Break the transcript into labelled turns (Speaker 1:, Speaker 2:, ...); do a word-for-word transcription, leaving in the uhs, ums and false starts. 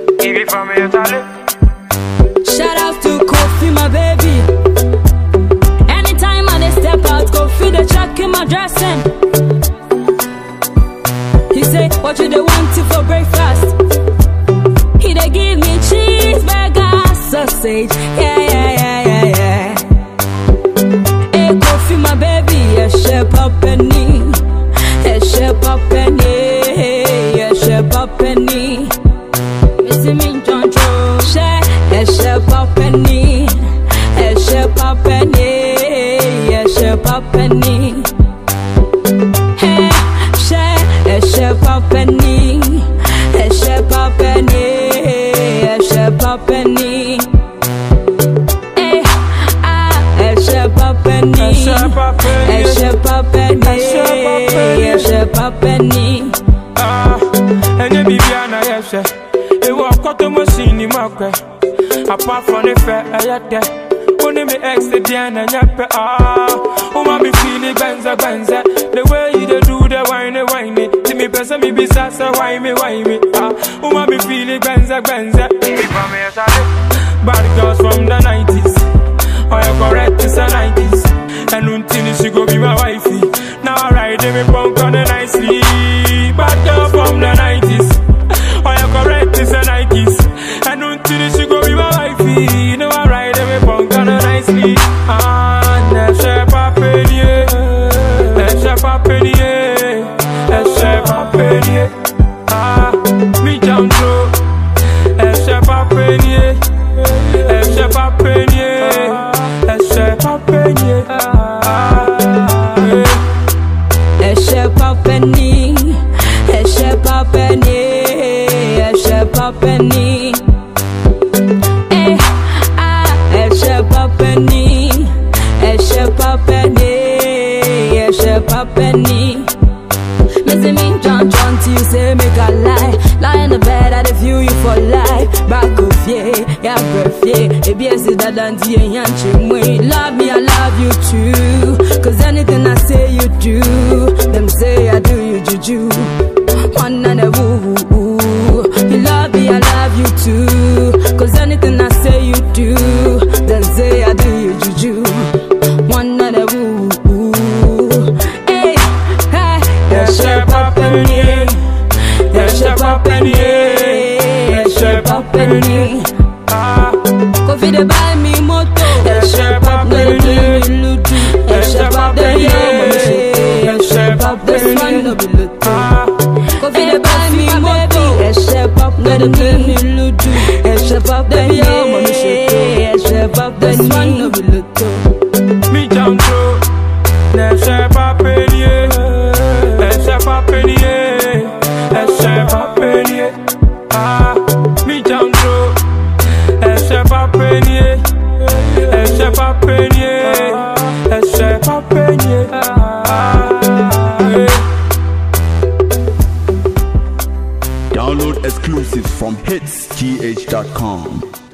Speaker 1: Give it for me, Charlie.
Speaker 2: Shout out to Kofi, my baby. Anytime I dey step out, Kofi the track in my dressing. He say, what you dey want to for breakfast? He dey give me cheeseburger, sausage, yeah, yeah, yeah, yeah, yeah. Hey, Kofi, my baby, yeah, shape up penny, yeah, shape up penny, yeah, shape up penny. Missy me, John Joe, share, yeah, shape up penny, yeah, shape up penny, yeah, shape up penny. Hey, share, yeah, shape up penny, yeah, shape up penny, yeah, shape up penny. Hey, ah, yeah, shape up penny, yeah, shape up penny, yeah, shape up penny.
Speaker 1: Ah, and you be Biana, yes, it was cut to machine, Marquet. Apart from the fair, I had that. Only me ex the Diana, Yappa. Ah, oh, my be feeling Benza Benza. The way you do the wine, wine me. See me, person, me be sassa, wine me, wine me. Ah, oh, my be feeling Benza Benza. Bad girls from the nineties. Oh, you correct, it's the nineties. And until she go be my wifey. Now I ride me punk on the nicely. Bad girl from the nineties. Oh, you correct, it's the nineties. And until she go be my wifey. Now I ride me punk on the nicely. Ah, neche pa penye, neche pa penye, neche pa penye. Ah, mi jam through, neche pa penye, neche pa penye, neche pa penye.
Speaker 2: Neche pa penny, neche pa penny, neche pa penny. Eh, ah, neche pa penny, neche pa penny, neche pa penny. Missing me, John, John, till you say make a lie. Lie in the bed, I view you for life. Back of yeah, yeah, breath, yeah. Maybe I see that and the yanchi. Love me, I love you too. Cause anything I say you do, them say I do you juju. One and a woo woo woo. You love me, I love you too. Cause anything I say you do, them say I do you juju. One and a woo woo woo. Hey, hey,
Speaker 1: Neche pa penye, neche pa penye, neche pa penye. Ah,
Speaker 2: Kofi de buy me moto,
Speaker 1: neche pa penye, neche pa penye, neche pa
Speaker 2: this one
Speaker 1: penye.
Speaker 2: no be lutu.
Speaker 1: Ah,
Speaker 2: Kofi de buy me moto, step up, let them me lutu. Step up, then yo, mommy shake. Step up, this one no be lutu.
Speaker 1: mi jam through, neche pa penye, neche pa penye, neche pa penye. Ah, mi jam through, neche pa penye, neche pa penye, neche pa penye. Ah, eh.
Speaker 3: Download exclusives from hits g h dot com.